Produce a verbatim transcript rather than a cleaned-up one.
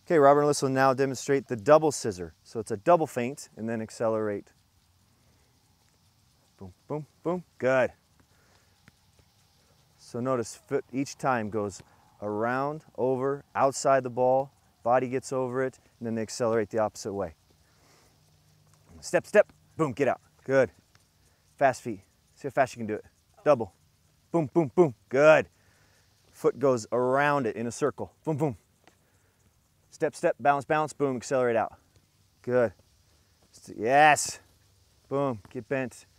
Okay, Robert and Alyssa will now demonstrate the double scissor. So it's a double feint and then accelerate. Boom, boom, boom, good. So notice foot each time goes around, over, outside the ball, body gets over it, and then they accelerate the opposite way. Step, step, boom, get out, good. Fast feet, see how fast you can do it. Double, boom, boom, boom, good. Foot goes around it in a circle, boom, boom. Step, step, bounce, bounce, boom, accelerate out. Good. Yes. Boom, get bent.